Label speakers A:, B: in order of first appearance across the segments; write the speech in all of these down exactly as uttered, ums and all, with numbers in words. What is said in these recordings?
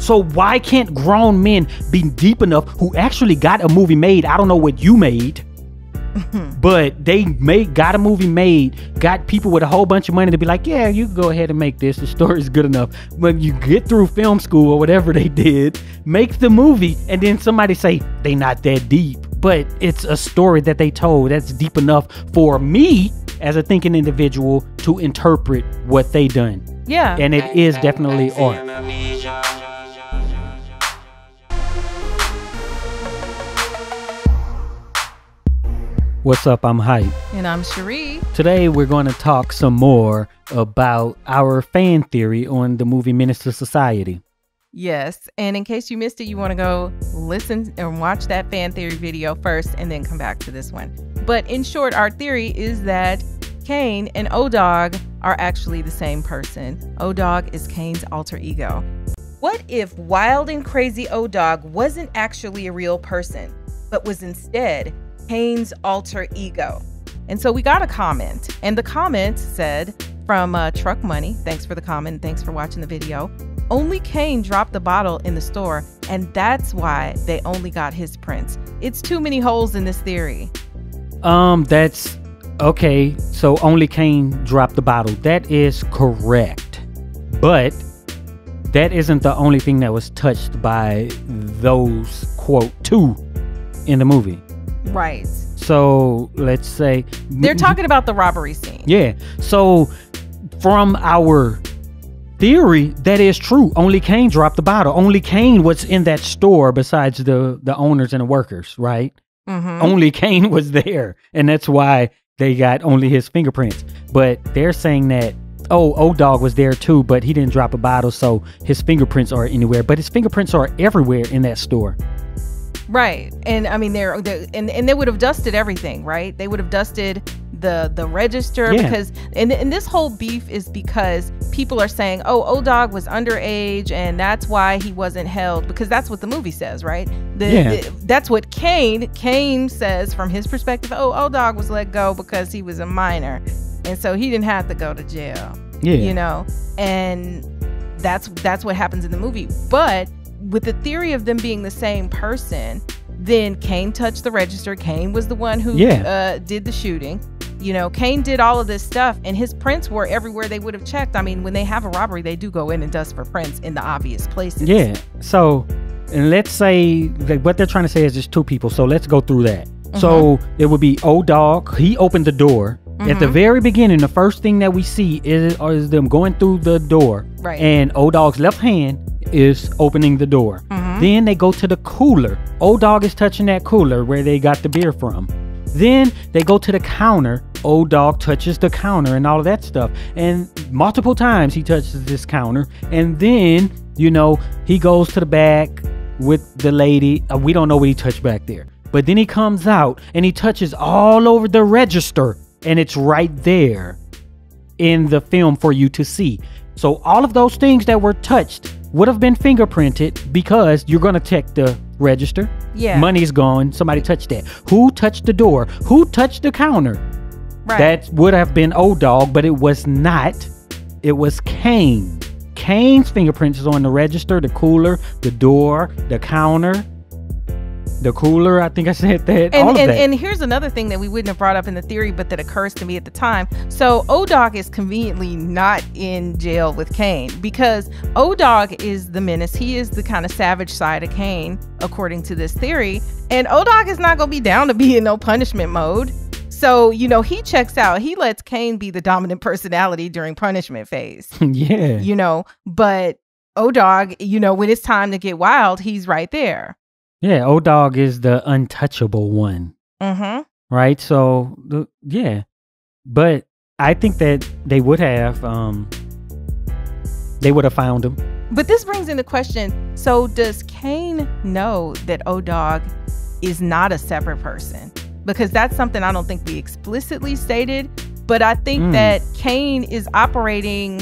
A: So why can't grown men be deep enough who actually got a movie made? I don't know what you made, but they made got a movie made, got people with a whole bunch of money to be like, yeah, you can go ahead and make this. The story's good enough. When you get through film school or whatever they did, make the movie, and then somebody say they not that deep. But it's a story that they told that's deep enough for me as a thinking individual to interpret what they done.
B: Yeah.
A: And it is definitely art. What's up? I'm Heit.
B: And I'm Cheri.
A: Today we're going to talk some more about our fan theory on the movie Menace two Society.
B: Yes, and in case you missed it, you want to go listen and watch that fan theory video first and then come back to this one. But in short, our theory is that Caine and O D O G are actually the same person. O D O G is Caine's alter ego. What if wild and crazy O D O G wasn't actually a real person, but was instead Caine's alter ego? And so we got a comment, and the comment said from uh, Truck Money, thanks for the comment, thanks for watching the video. Only Caine dropped the bottle in the store, and that's why they only got his prints. It's too many holes in this theory.
A: Um, that's okay. So only Caine dropped the bottle. That is correct. But that isn't the only thing that was touched by those, quote, two in the movie.
B: Right.
A: So let's say
B: they're talking about the robbery scene.
A: Yeah. So from our theory, that is true. Only Caine dropped the bottle. Only Caine was in that store besides the the owners and the workers, right? Mm-hmm. Only Caine was there, and that's why they got only his fingerprints. But they're saying that, oh, O D O G was there too, but he didn't drop a bottle, so his fingerprints are anywhere. But his fingerprints are everywhere in that store.
B: Right. And I mean, they're, they're and, and they would have dusted everything, right? They would have dusted the the register, yeah. because and, and this whole beef is because people are saying, oh, O D O G was underage and that's why he wasn't held, because that's what the movie says, right? The,
A: yeah.
B: the, that's what Caine Caine says from his perspective. Oh, O D O G was let go because he was a minor, and so he didn't have to go to jail.
A: Yeah.
B: You know, and that's that's what happens in the movie. But with the theory of them being the same person, then Caine touched the register. Caine was the one who
A: yeah.
B: uh, did the shooting. You know, Caine did all of this stuff, and his prints were everywhere they would have checked. I mean, when they have a robbery, they do go in and dust for prints in the obvious places.
A: Yeah. So, and let's say that what they're trying to say is just two people. So let's go through that. Mm-hmm. So it would be O D O G. He opened the door. Mm-hmm. At the very beginning, the first thing that we see is, is them going through the door.
B: Right.
A: And O D O G's left hand is opening the door. Mm-hmm. Then they go to the cooler. O D O G is touching that cooler where they got the beer from. Then they go to the counter. O D O G touches the counter and all of that stuff. And multiple times he touches this counter. And then, you know, he goes to the back with the lady. Uh, we don't know what he touched back there. But then he comes out and he touches all over the register. And it's right there in the film for you to see. So all of those things that were touched would have been fingerprinted, because you're going to check the register.
B: Yeah.
A: Money's gone. Somebody touched that. Who touched the door? Who touched the counter?
B: Right.
A: That would have been O D O G, but it was not. It was Caine. Caine's fingerprints is on the register, the cooler, the door, the counter, the cooler. I think I said that.
B: And,
A: all of
B: and,
A: that.
B: and here's another thing that we wouldn't have brought up in the theory, but that occurs to me at the time. So O D O G is conveniently not in jail with Caine, because O D O G is the menace. He is the kind of savage side of Caine, according to this theory. And O D O G is not going to be down to be in no punishment mode. So, you know, he checks out. He lets Caine be the dominant personality during punishment phase.
A: Yeah.
B: You know, but O D O G, you know, when it's time to get wild, he's right there.
A: Yeah, O D O G is the untouchable one.
B: Mm-hmm.
A: Right? So, the, yeah. But I think that they would have, um, they would have found him.
B: But this brings into question, so does Caine know that O D O G is not a separate person? Because that's something I don't think we explicitly stated, but I think mm. that Caine is operating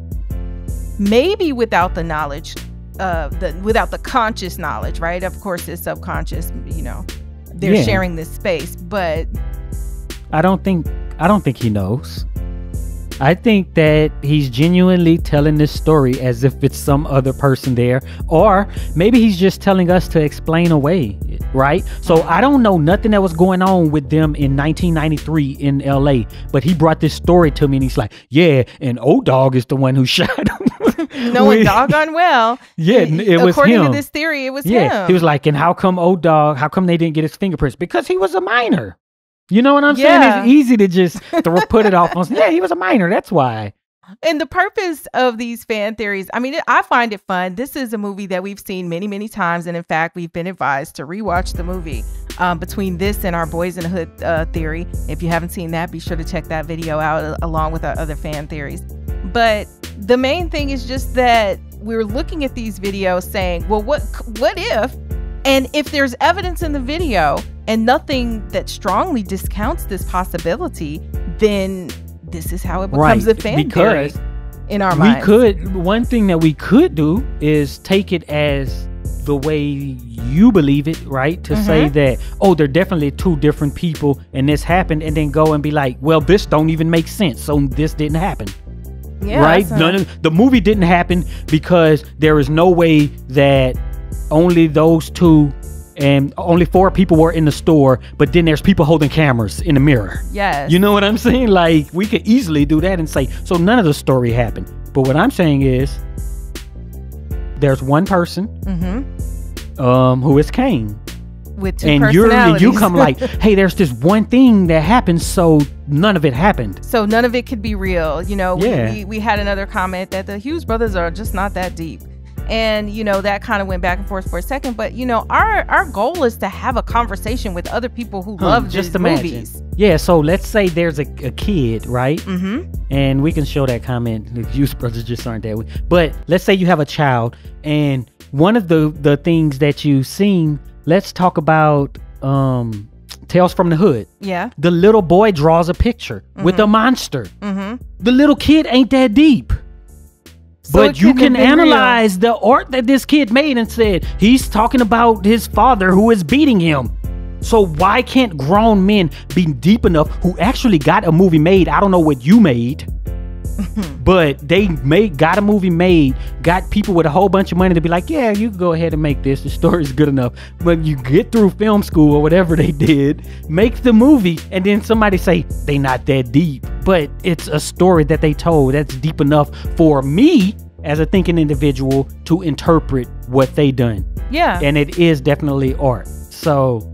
B: maybe without the knowledge, uh, the without the conscious knowledge, right? Of course, it's subconscious, you know, they're
A: yeah. sharing
B: this space, but
A: I don't think I don't think he knows. I think that he's genuinely telling this story as if it's some other person there, or maybe he's just telling us to explain away, right? So I don't know nothing that was going on with them in nineteen ninety-three in L A, but he brought this story to me and he's like, yeah, and O Dog is the one who shot him.
B: Knowing doggone well.
A: Yeah, it was
B: according
A: him.
B: to this theory, it was
A: yeah,
B: him.
A: He was like, and how come O Dog, how come they didn't get his fingerprints? Because he was a minor. You know what I'm
B: Yeah.
A: saying? It's easy to just throw, put it off on, yeah, he was a minor. That's why.
B: And the purpose of these fan theories, I mean, I find it fun. This is a movie that we've seen many, many times. And in fact, we've been advised to rewatch the movie um, between this and our Boys in the Hood uh, theory. If you haven't seen that, be sure to check that video out uh, along with our other fan theories. But the main thing is just that we're looking at these videos saying, well, what, what if, and if there's evidence in the video and nothing that strongly discounts this possibility, then this is how it becomes
A: Right,
B: a fan
A: because
B: theory in our
A: we
B: minds.
A: could, one thing that we could do is take it as the way you believe it, right? To
B: Mm-hmm.
A: say that, oh, they're definitely two different people and this happened, and then go and be like, well, this don't even make sense, so this didn't happen.
B: Yeah,
A: right?
B: that's
A: None
B: a-
A: of, the movie didn't happen because there is no way that only those two and only four people were in the store, but then there's people holding cameras in the mirror.
B: Yes.
A: You know what I'm saying? Like, we could easily do that and say, so none of the story happened. But what I'm saying is, there's one person
B: Mm-hmm.
A: um, who is Caine.
B: With two
A: And you're and you
B: personalities.
A: come like, hey, there's this one thing that happened, so none of it happened.
B: So none of it could be real. You know, we,
A: Yeah.
B: we, we had another comment that the Hughes brothers are just not that deep. And, you know, that kind of went back and forth for a second. But, you know, our our goal is to have a conversation with other people who
A: Huh,
B: love
A: just
B: these
A: imagine.
B: movies.
A: Yeah, so let's say there's a, a kid, right?
B: Mm-hmm.
A: And we can show that comment. The Hughes brothers just aren't that way. But let's say you have a child, and one of the, the things that you've seen, let's talk about um, Tales from the Hood.
B: Yeah.
A: The little boy draws a picture
B: Mm-hmm.
A: with a monster.
B: Mm-hmm.
A: The little kid ain't that deep.
B: So
A: But
B: it
A: you
B: couldn't
A: can
B: have been real.
A: analyze the art that this kid made and said, he's talking about his father who is beating him. So why can't grown men be deep enough who actually got a movie made? I don't know what you made, but they made got a movie made, got people with a whole bunch of money to be like, yeah, you can go ahead and make this. The story's good enough. When you get through film school or whatever they did, make the movie, and then somebody say they not that deep. But it's a story that they told that's deep enough for me as a thinking individual to interpret what they done.
B: Yeah.
A: And it is definitely art. So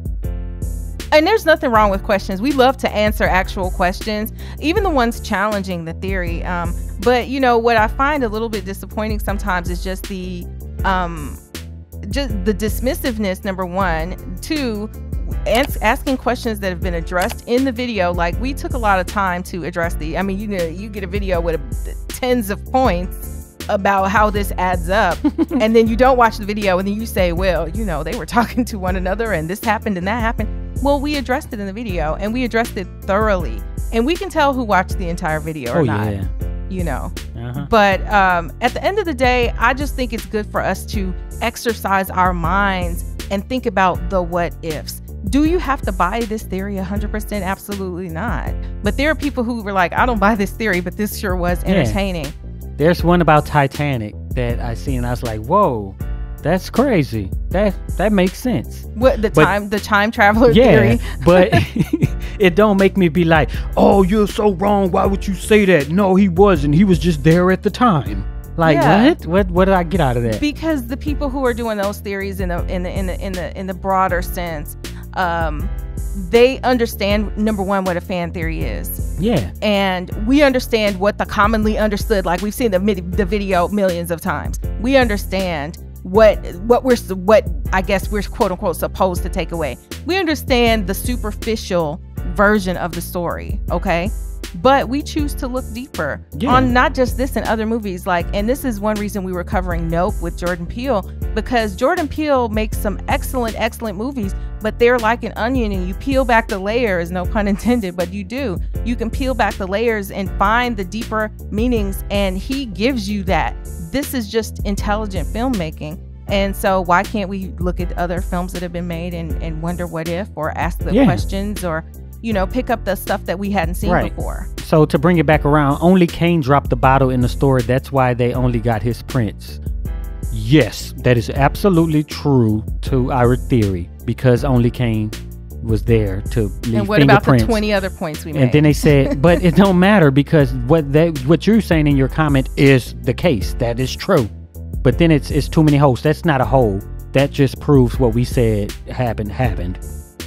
B: And there's nothing wrong with questions. We love to answer actual questions, even the ones challenging the theory. Um, but, you know, what I find a little bit disappointing sometimes is just the um, just the dismissiveness, number one. Two, As asking questions that have been addressed in the video. Like, we took a lot of time to address the, I mean, you know, you get a video with a, tens of points about how this adds up, and then you don't watch the video, and then you say, well, you know, they were talking to one another and this happened and that happened. Well, we addressed it in the video, and we addressed it thoroughly, and we can tell who watched the entire video or
A: oh
B: not,
A: yeah.
B: you know.
A: Uh-huh.
B: But um, at the end of the day, I just think it's good for us to exercise our minds and think about the what ifs. Do you have to buy this theory one hundred percent? Absolutely not. But there are people who were like, I don't buy this theory, but this sure was entertaining.
A: Yeah. There's one about Titanic that I seen, and I was like, whoa, that's crazy. That that makes sense.
B: What the
A: But-
B: time the time traveler
A: Yeah,
B: theory?
A: but it don't make me be like, oh, you're so wrong. Why would you say that? No, he wasn't. He was just there at the time. Like,
B: Yeah.
A: what? What? What did I get out of that?
B: Because the people who are doing those theories in the in the in the in the in the broader sense, um, they understand, number one, what a fan theory is.
A: Yeah.
B: And we understand what the commonly understood, like we've seen the mid- the video millions of times. We understand what what we're what I guess we're quote unquote supposed to take away. We understand the superficial version of the story, okay? But we choose to look deeper
A: Yeah.
B: on not just this and other movies. Like, and this is one reason we were covering Nope with Jordan Peele, because Jordan Peele makes some excellent, excellent movies, but they're like an onion, and you peel back the layers, no pun intended, but you do. You can peel back the layers and find the deeper meanings, and he gives you that. This is just intelligent filmmaking. And so why can't we look at other films that have been made and, and wonder what if, or ask the
A: Yeah.
B: questions, or, you know, pick up the stuff that we hadn't seen
A: Right.
B: before.
A: So to bring it back around, only Caine dropped the bottle in the store. That's why they only got his prints. Yes, that is absolutely true to our theory, because only Caine was there to leave
B: And what about the twenty other points we made?
A: And then they said, but it don't matter, because what that what you're saying in your comment is the case. That is true. But then it's it's too many holes. That's not a hole. That just proves what we said happened happened.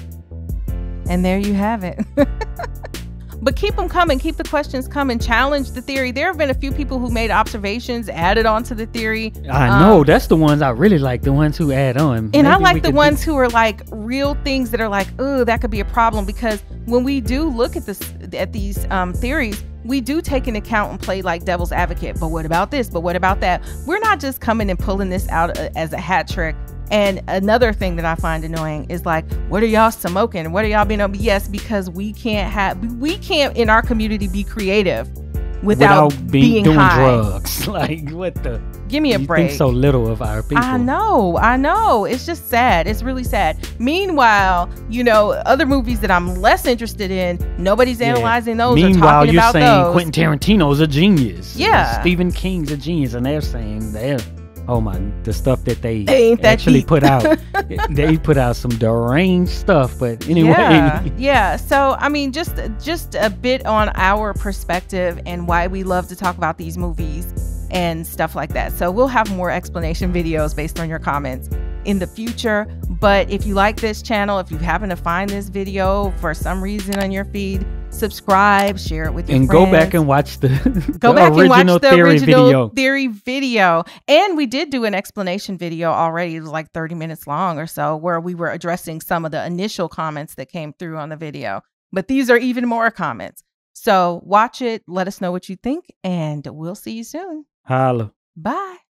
B: And there you have it. But keep them coming. Keep the questions coming. Challenge the theory. There have been a few people who made observations, added on to the theory.
A: I know. Um, that's the ones I really like. The ones who add on.
B: And
A: Maybe
B: I like the ones
A: do...
B: who are like real things that are like, oh, that could be a problem. Because when we do look at this, at these um, theories, we do take into account and play like devil's advocate. But what about this? But what about that? We're not just coming and pulling this out as a hat trick. And another thing that I find annoying is like, what are y'all smoking? What are y'all being on? Yes, because we can't have, we can't in our community be creative without, without being, being
A: doing
B: high.
A: drugs. Like, what the?
B: Give me a
A: you
B: break.
A: Think so little of our people.
B: I know, I know. It's just sad. It's really sad. Meanwhile, you know, other movies that I'm less interested in, nobody's yeah. analyzing those.
A: Meanwhile,
B: or talking
A: you're
B: about
A: saying
B: those.
A: Quentin Tarantino's a genius.
B: Yeah.
A: Stephen King's a genius, and they're saying they're. Oh my, the stuff that they,
B: they ain't that
A: actually
B: deep.
A: put out. They put out some deranged stuff, but anyway.
B: Yeah, yeah. So, I mean, just just a bit on our perspective and why we love to talk about these movies and stuff like that. So we'll have more explanation videos based on your comments in the future. But if you like this channel, if you happen to find this video for some reason on your feed, subscribe, share it with your
A: and
B: friends.
A: go back and watch the,
B: go
A: the
B: back
A: original
B: and watch the
A: theory
B: original
A: video.
B: theory video. And we did do an explanation video already. It was like thirty minutes long or so, where we were addressing some of the initial comments that came through on the video. But these are even more comments. So watch it. Let us know what you think, and we'll see you soon.
A: Holla.
B: Bye.